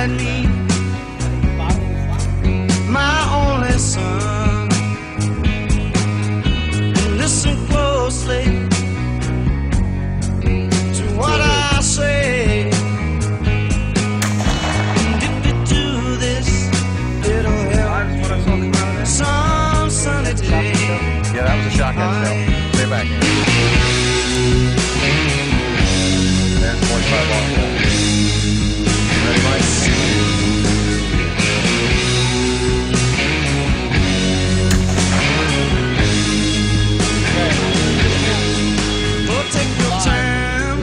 beside me, my only son. Listen closely to what I say. And if you do this, it'll help some sunny day. Yeah, that was a shotgun shell. Stay back here. There's 45 ball. Ready, Mike? Oh, take your time.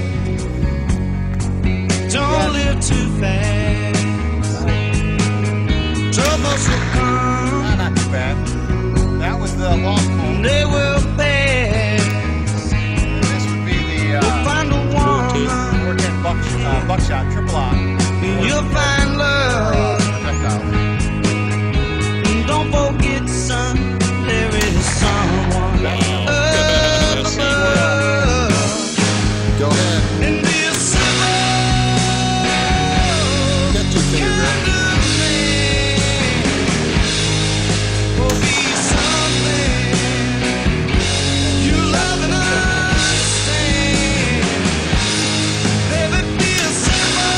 Don't live too fast. Troubles will come. Not too bad. That was the lost hole. They will pass. This would be the You'll find a woman. 410 buckshot, triple R. You'll find love. Don't forget, son, there is someone above. Go ahead. And be a simple Get two fingers kind of man. Will be something you love and understand. Baby, be a simple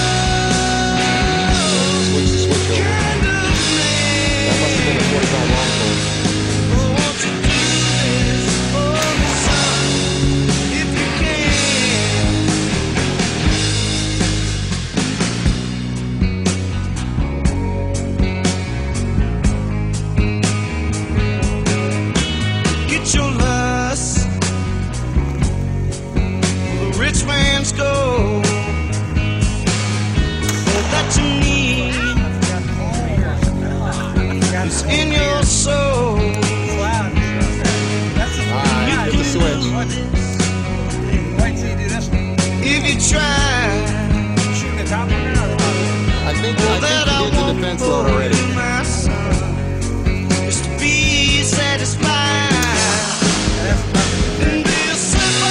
Switch the switch over. kind of man. That must have been a 45 long hole. Oh, won't you do this for me, son, if you can? Get your lust, the rich man's gold, all that you need is in your soul. Alright, hit the switch. If you try, I think all you that I did the want defense load for already. you, my son, is to be satisfied and be a simple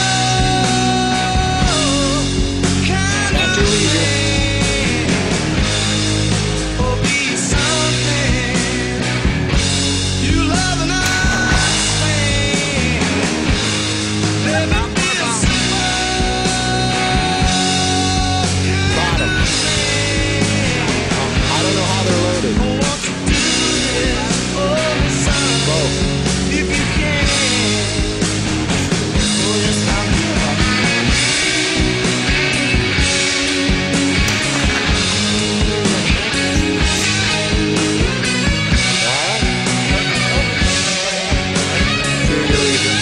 kind Not of too easy. man, or be something you love and understand. Baby, be a simple kind Bottom. of man. I don't know how they're loaded. Won't you do this for me, son, Both. if you can? Oh, yes, I will. Sure you're leaving.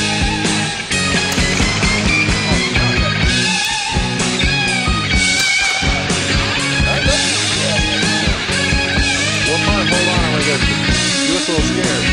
One part, hold on, I'm gonna go. You look a little scared.